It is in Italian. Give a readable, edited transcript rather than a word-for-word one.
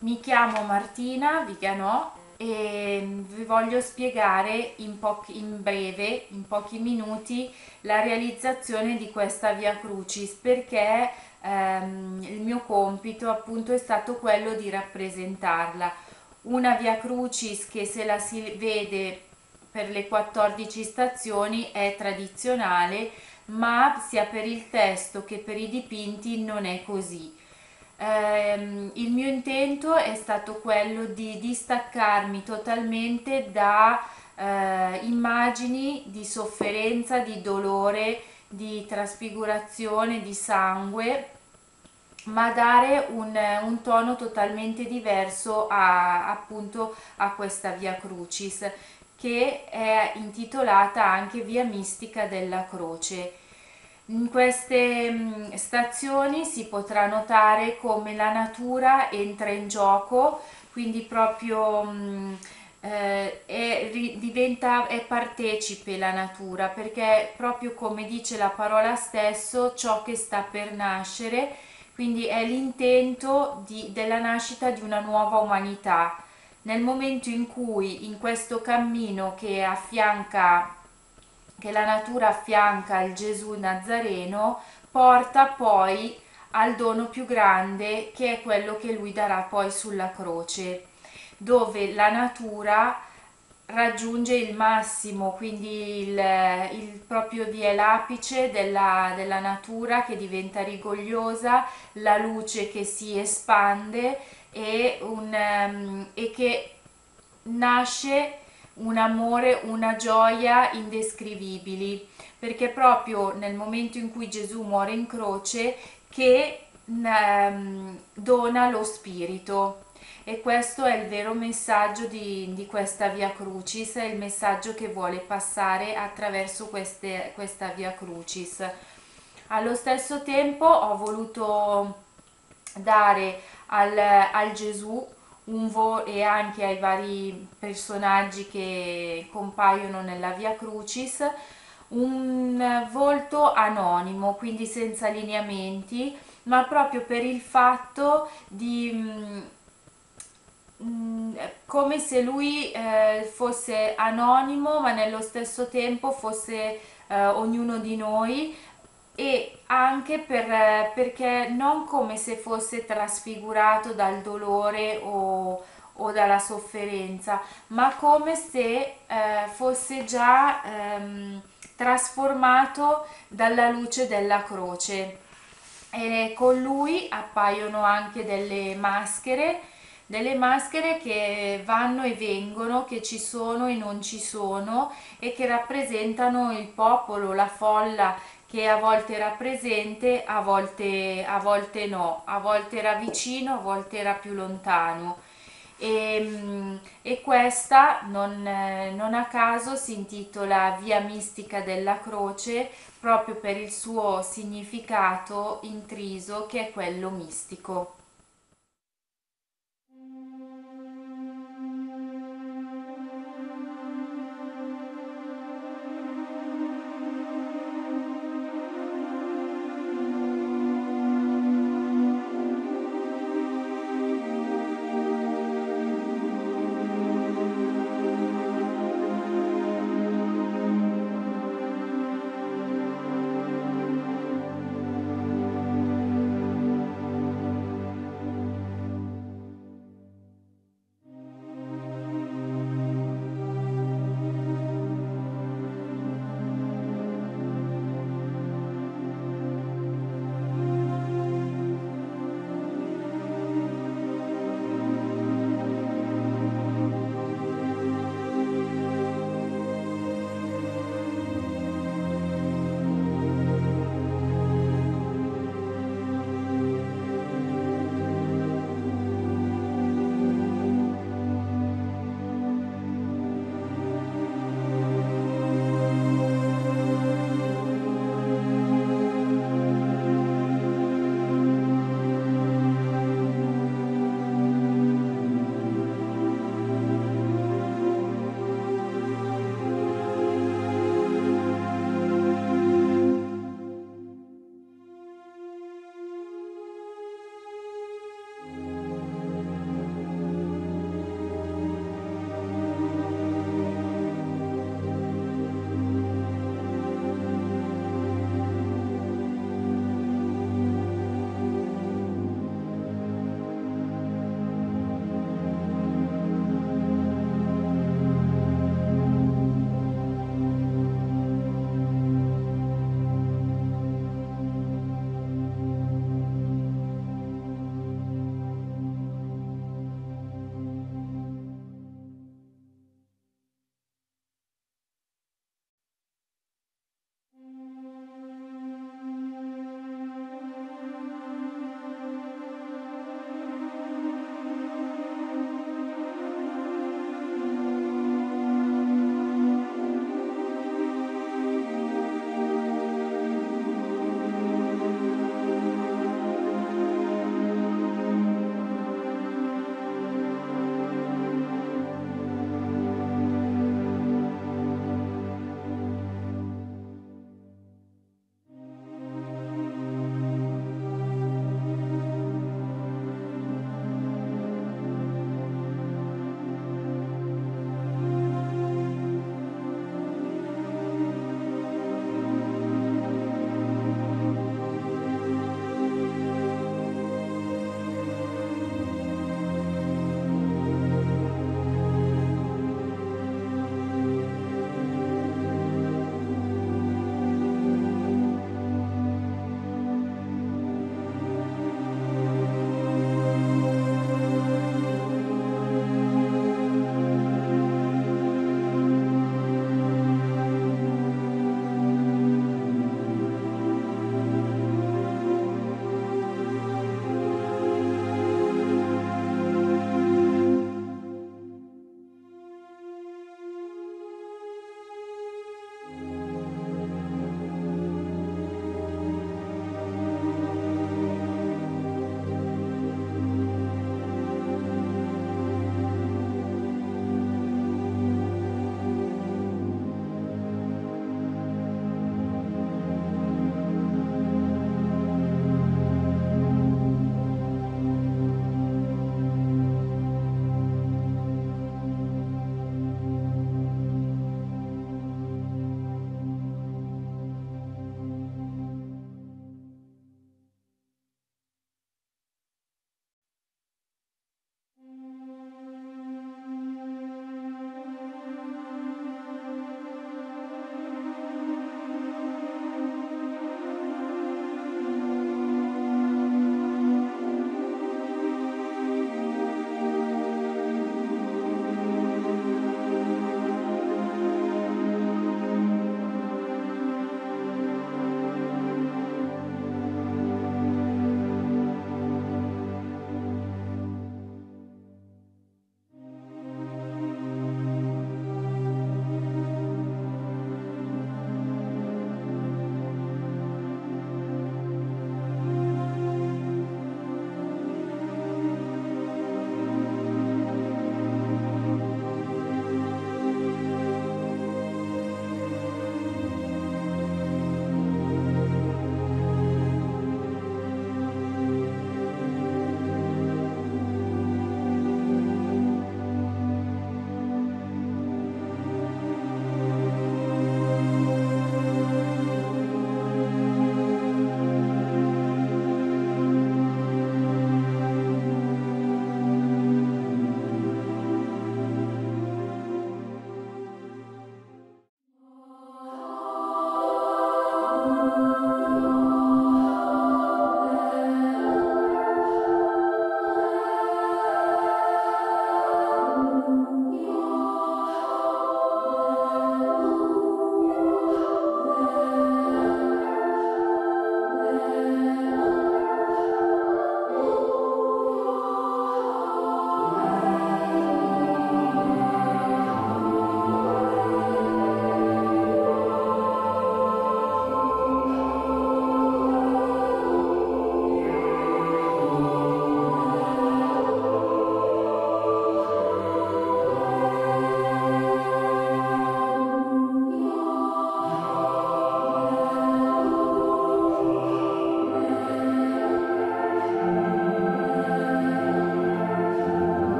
Mi chiamo Martina Viganò e vi voglio spiegare in breve, in pochi minuti, la realizzazione di questa Via Crucis, perché il mio compito appunto è stato quello di rappresentarla. Una Via Crucis che, se la si vede per le 14 stazioni, è tradizionale, ma sia per il testo che per i dipinti non è così. Il mio intento è stato quello di distaccarmi totalmente da immagini di sofferenza, di dolore, di trasfigurazione, di sangue, ma dare un tono totalmente diverso appunto a questa Via Crucis, che è intitolata anche Via Mistica della Croce. In queste stazioni si potrà notare come la natura entra in gioco, quindi proprio è partecipe la natura, perché proprio come dice la parola stesso, ciò che sta per nascere, quindi è l'intento della nascita di una nuova umanità. Nel momento in cui, in questo cammino che la natura affianca il Gesù Nazareno, porta poi al dono più grande, che è quello che lui darà poi sulla croce, dove la natura raggiunge il massimo, quindi proprio vi è l'apice della natura, che diventa rigogliosa, la luce che si espande e che nasce un amore, una gioia indescrivibili, perché proprio nel momento in cui Gesù muore in croce che dona lo spirito. E questo è il vero messaggio di questa Via Crucis, è il messaggio che vuole passare attraverso questa Via Crucis. Allo stesso tempo ho voluto dare al Gesù e anche ai vari personaggi che compaiono nella Via Crucis un volto anonimo, quindi senza lineamenti, ma proprio per il fatto di come se lui fosse anonimo, ma nello stesso tempo fosse ognuno di noi, e anche perché non come se fosse trasfigurato dal dolore o dalla sofferenza, ma come se fosse già trasformato dalla luce della croce. E con lui appaiono anche delle maschere che vanno e vengono, che ci sono e non ci sono, e che rappresentano il popolo, la folla, che a volte era presente, a volte no, a volte era vicino, a volte era più lontano. E questa non a caso si intitola Via Mistica della Croce, proprio per il suo significato intriso, che è quello mistico.